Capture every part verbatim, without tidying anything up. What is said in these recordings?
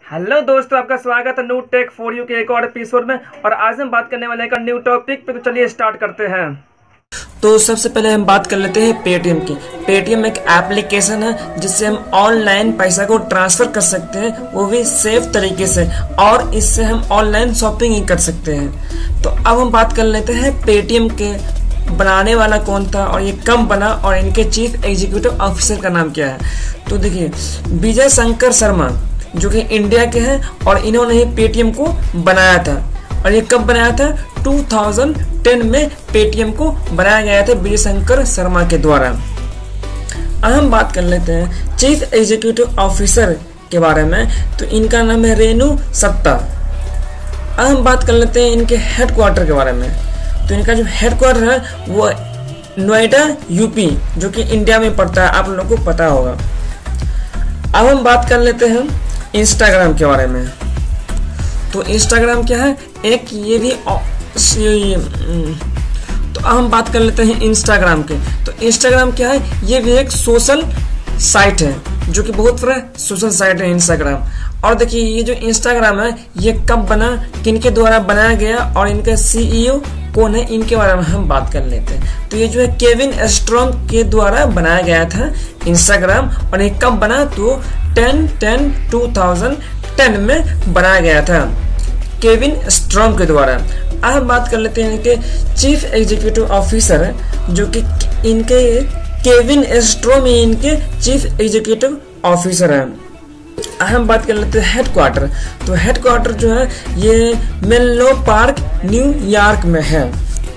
Hello दोस्तों, आपका स्वागत है न्यू टेक फॉर यू के एक और एपिसोड में। और आज हम बात करने वाले हैं एक न्यू टॉपिक पे। तो चलिए स्टार्ट करते हैं। तो सबसे पहले हम बात कर लेते हैं पेटीएम की। पेटीएम एक एप्लीकेशन है जिससे हम ऑनलाइन पैसा को ट्रांसफर कर सकते हैं, वो भी सेफ तरीके से, और इससे हम ऑनलाइन शॉपिंग ही कर सकते हैं। तो अब हम बात कर लेते हैं पेटीएम के बनाने वाला कौन था और ये कब बना और इनके चीफ एग्जीक्यूटिव ऑफिसर का नाम क्या है। तो देखिए, विजय शंकर शर्मा जो कि इंडिया के हैं और इन्होंने ही पेटीएम को बनाया था। और ये कब बनाया था? दो हज़ार दस में पेटीएम को बनाया गया था विजय शंकर शर्मा के द्वारा। अब हम बात कर लेते हैं चीफ एग्जीक्यूटिव ऑफिसर के बारे में। तो इनका नाम है रेणु सत्ता। अब हम बात कर लेते हैं इनके हेडक्वार्टर के बारे में। तो इनका जो हेडक्वार्टर है वो नोएडा यूपी, जो कि इंडिया में पड़ता है, आप लोगों को पता होगा। अब हम बात कर लेते हैं इंस्टाग्राम के बारे में। तो इंस्टाग्राम क्या है? एक ये भी ये, तो अब हम बात कर लेते हैं इंस्टाग्राम के। तो इंस्टाग्राम क्या है? ये भी एक सोशल साइट है, जो कि बहुत बड़ा सोशल साइट है इंस्टाग्राम। और देखिए, ये जो इंस्टाग्राम है ये कब बना, किनके द्वारा बनाया गया और इनका सीईओ कौन है, इनके बारे में हम बात कर लेते हैं। तो ये जो है केविन स्ट्रॉम के द्वारा बनाया गया था इंस्टाग्राम। और ये कब बना? तो ten ten two thousand ten में बनाया गया था केविन स्ट्रॉम के द्वारा। अब हम बात कर लेते हैं इनके चीफ एग्जीक्यूटिव ऑफिसर, जो कि इनके केविन स्ट्रॉम ही इनके चीफ एग्जीक्यूटिव ऑफिसर हैं। हम बात कर लेते हैं हेडक्वार्टर। तो हेडक्वार्टर जो है ये मेनलो पार्क न्यूयॉर्क में है।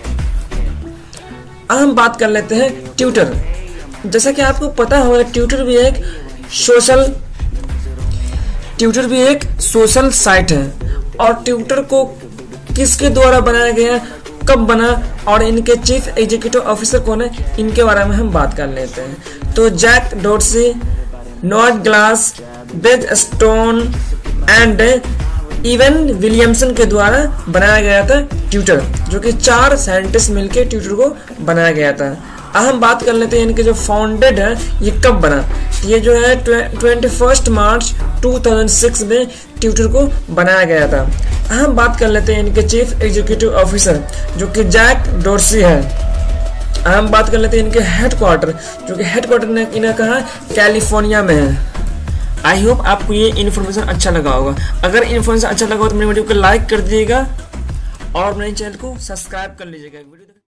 अब हम बात कर लेते हैं ट्विटर। जैसा कि आपको पता होगा, ट्विटर भी एक सोशल ट्विटर भी एक सोशल साइट है। और ट्विटर को किसके द्वारा बनाया गया, कब बना और इनके चीफ एग्जीक्यूटिव ऑफिसर कौन है, इनके बारे में हम बात कर लेते हैं। तो Jack Dorsey, Noah Glass, Biz Stone and Evan Williamson के द्वारा बनाया गया था ट्विटर, जो कि चार साइंटिस्ट मिलकर ट्विटर को बनाया गया था। अब हम बात कर लेते हैं इनके जो फाउंडेड है ये कब बना। ये जो है ट्वेंटी फर्स्ट मार्च दो हज़ार छह में ट्विटर को बनाया गया था। हम बात कर लेते हैं इनके चीफ एग्जीक्यूटिव ऑफिसर, जो कि जैक डॉर्सी है। हम बात कर लेते हैं इनके हेडक्वार्टर, जो कि हेडक्वार्टर ने इन्हें कहा कैलिफोर्निया में है। आई होप आपको ये इन्फॉर्मेशन अच्छा लगा होगा। अगर इन्फॉर्मेशन अच्छा लगा हो तो मेरे वीडियो को लाइक कर दीजिएगा और मेरे चैनल को सब्सक्राइब कर लीजिएगा। वीडियो